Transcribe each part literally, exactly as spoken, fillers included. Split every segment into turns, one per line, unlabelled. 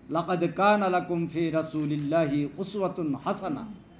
লাকাদ কানা লাকুম ফি রাসূলিল্লাহি উসওয়াতুন হাসানা।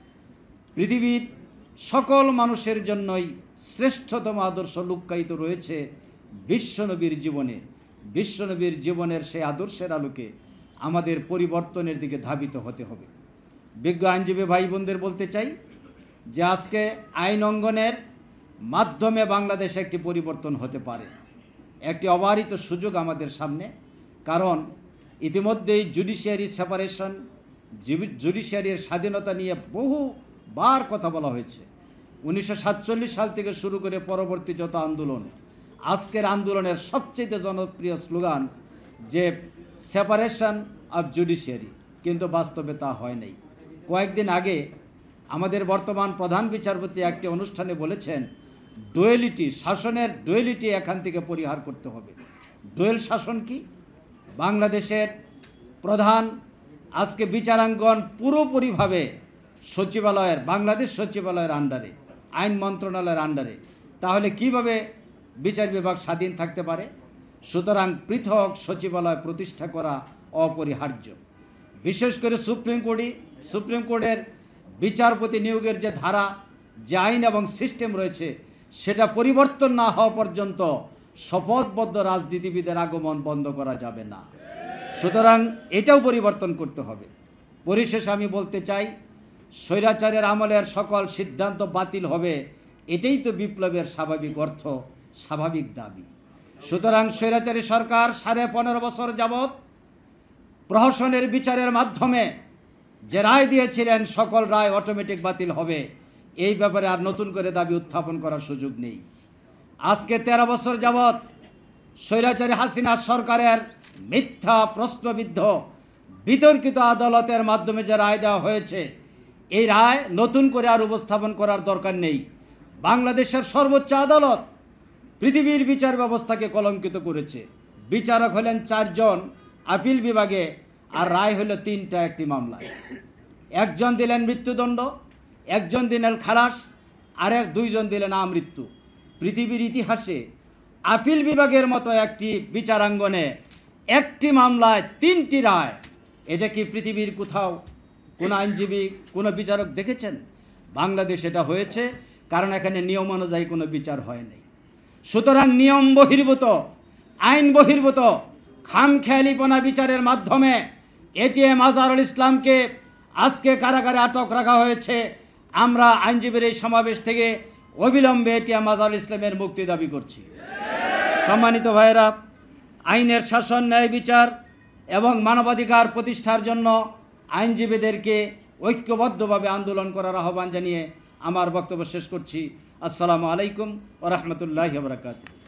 পৃথিবীর সকল মানুষের জন্যই শ্রেষ্ঠতম আদর্শ লুক্কায়িত রয়েছে বিশ্বনবীর জীবনে। বিশ্বনবীর জীবনের সেই আদর্শের আলোকে আমাদের পরিবর্তনের দিকে ধাবিত হতে হবে। বিজ্ঞ আইনজীবী ভাই বোনদের বলতে চাই যে আজকে আইন অঙ্গনের মাধ্যমে বাংলাদেশে একটি পরিবর্তন হতে পারে, একটি অবারিত সুযোগ আমাদের সামনে। কারণ ইতিমধ্যেই জুডিশিয়ারি সেপারেশন, জুডিশিয়ারির স্বাধীনতা নিয়ে বহুবার কথা বলা হয়েছে। উনিশশো সাতচল্লিশ সাল থেকে শুরু করে পরবর্তী যত আন্দোলন, আজকের আন্দোলনের সবচেয়ে জনপ্রিয় স্লোগান যে সেপারেশন অফ জুডিশিয়ারি, কিন্তু বাস্তবে তা হয় নাই। কয়েকদিন আগে আমাদের বর্তমান প্রধান বিচারপতি একটি অনুষ্ঠানে বলেছেন ডুয়েলিটি, শাসনের ডুয়েলিটি এখান থেকে পরিহার করতে হবে। ডুয়েল শাসন কি? বাংলাদেশের প্রধান আজকে বিচারাঙ্গন পুরোপুরিভাবে সচিবালয়ের, বাংলাদেশ সচিবালয়ের আন্ডারে, আইন মন্ত্রণালয়ের আন্ডারে। তাহলে কিভাবে বিচার বিভাগ স্বাধীন থাকতে পারে? সুতরাং পৃথক সচিবালয় প্রতিষ্ঠা করা অপরিহার্য। বিশেষ করে সুপ্রিম কোর্টই সুপ্রিম কোর্টের বিচারপতি নিয়োগের যে ধারা, যে আইন এবং সিস্টেম রয়েছে, সেটা পরিবর্তন না হওয়া পর্যন্ত শপথবদ্ধ রাজনীতিবিদের আগমন বন্ধ করা যাবে না। সুতরাং এটাও পরিবর্তন করতে হবে। পরিশেষে আমি বলতে চাই, স্বৈরাচারের আমলের সকল সিদ্ধান্ত বাতিল হবে, এটাই তো বিপ্লবের স্বাভাবিক অর্থ, স্বাভাবিক দাবি। সুতরাং স্বৈরাচারী সরকার সাড়ে পনেরো বছর যাবৎ প্রহসনের বিচারের মাধ্যমে যে রায় দিয়েছিলেন, সকল রায় অটোমেটিক বাতিল হবে, এই ব্যাপারে আর নতুন করে দাবি উত্থাপন করার সুযোগ নেই। আজকে তেরো বছর যাবৎ স্বৈরাচারী হাসিনা সরকারের মিথ্যা প্রশ্নবিদ্ধ বিতর্কিত আদালতের মাধ্যমে যে রায় দেওয়া হয়েছে, এই রায় নতুন করে আর উপস্থাপন করার দরকার নেই। বাংলাদেশের সর্বোচ্চ আদালত পৃথিবীর বিচার ব্যবস্থাকে কলঙ্কিত করেছে। বিচারক হলেন চারজন আপিল বিভাগে, আর রায় হলো তিনটা একটি মামলায়। একজন দিলেন মৃত্যুদণ্ড, একজন দিলেন খালাস, আর এক দুইজন দিলেন আমৃত্যু। পৃথিবীর ইতিহাসে আপিল বিভাগের মতো একটি বিচারাঙ্গনে একটি মামলায় তিনটি রায়, এটা কি পৃথিবীর কোথাও কোনো আইনজীবী, কোনো বিচারক দেখেছেন? বাংলাদেশ এটা হয়েছে কারণ এখানে নিয়ম অনুযায়ী কোনো বিচার হয় নাই। সুতরাং নিয়ম বহির্ভূত, আইন বহির্ভূত খামখেয়ালিপনা বিচারের মাধ্যমে এটিএম আজহারুল ইসলামকে আজকে কারাগারে আটক রাখা হয়েছে। আমরা আইনজীবীর এই সমাবেশ থেকে অবিলম্বে এটিএম আজহারুল ইসলামের মুক্তি দাবি করছি। সম্মানিত ভাইয়েরা, আইনের শাসন, ন্যায় বিচার এবং মানবাধিকার প্রতিষ্ঠার জন্য আইনজীবীদেরকে ঐক্যবদ্ধভাবে আন্দোলন করার আহ্বান জানিয়ে আমার বক্তব্য শেষ করছি। আসসালামু আলাইকুম ওয়া রাহমাতুল্লাহি ওয়া বারাকাতুহু।